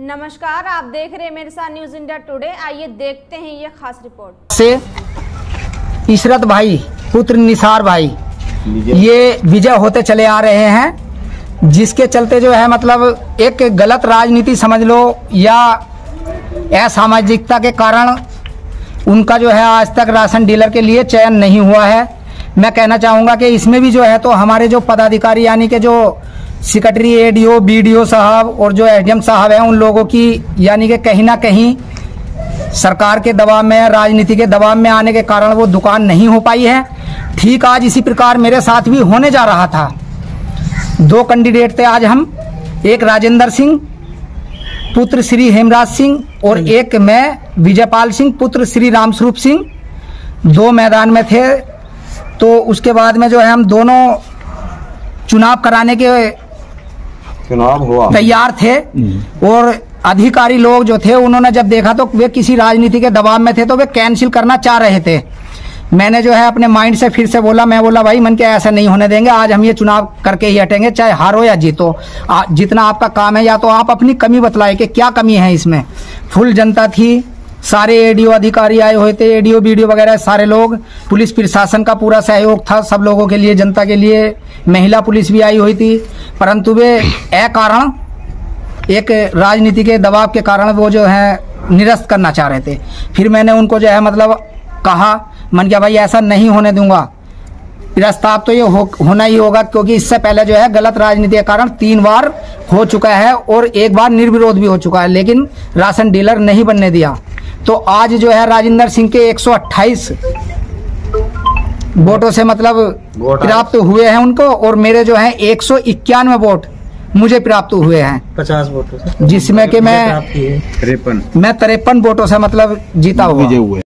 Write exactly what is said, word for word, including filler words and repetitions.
नमस्कार, आप देख रहे हैं मेरे साथ न्यूज इंडिया टुडे। आइए देखते हैं ये खास रिपोर्ट। से इशरत भाई पुत्र निसार भाई ये विजय होते चले आ रहे हैं, जिसके चलते जो है मतलब एक गलत राजनीति समझ लो या असामाजिकता के कारण उनका जो है आज तक राशन डीलर के लिए चयन नहीं हुआ है। मैं कहना चाहूँगा कि इसमें भी जो है तो हमारे जो पदाधिकारी यानी कि जो सेक्रेटरी एडीओ बीडीओ साहब और जो एसडीएम साहब हैं उन लोगों की यानी कि कहीं ना कहीं सरकार के दबाव में राजनीति के दबाव में आने के कारण वो दुकान नहीं हो पाई है। ठीक आज इसी प्रकार मेरे साथ भी होने जा रहा था। दो कैंडिडेट थे आज हम, एक राजेंद्र सिंह पुत्र श्री हेमराज सिंह और एक मैं विजयपाल सिंह पुत्र श्री रामस्वरूप सिंह, दो मैदान में थे। तो उसके बाद में जो है हम दोनों चुनाव कराने के चुनाव हुआ तैयार थे और अधिकारी लोग जो थे उन्होंने जब देखा तो वे किसी राजनीति के दबाव में थे तो वे कैंसिल करना चाह रहे थे। मैंने जो है अपने माइंड से फिर से बोला, मैं बोला भाई मन के ऐसा नहीं होने देंगे, आज हम ये चुनाव करके ही हटेंगे, चाहे हारो या जीतो। आ, जितना आपका काम है या तो आप अपनी कमी बतलाए कि क्या कमी है इसमें। फुल जनता थी, सारे एडीओ अधिकारी आए हुए थे, एडीओ बीडीओ वगैरह सारे लोग, पुलिस प्रशासन का पूरा सहयोग था सब लोगों के लिए, जनता के लिए, महिला पुलिस भी आई हुई थी। परंतु वे ए कारण एक राजनीति के दबाव के कारण वो जो है निरस्त करना चाह रहे थे। फिर मैंने उनको जो है मतलब कहा, मन क्या भाई ऐसा नहीं होने दूंगा, प्रस्ताव तो ये हो, होना ही होगा, क्योंकि इससे पहले जो है गलत राजनीति के कारण तीन बार हो चुका है और एक बार निर्विरोध भी हो चुका है, लेकिन राशन डीलर नहीं बनने दिया। तो आज जो है राजेंद्र सिंह के एक सौ अट्ठाईस वोटों से मतलब प्राप्त हुए हैं उनको और मेरे जो है एक सौ इक्यानवे वोट मुझे प्राप्त हुए हैं पचास वोटों से, जिसमें कि मैं तिरपन मैं तिरपन वोटों से मतलब जीता हुआ।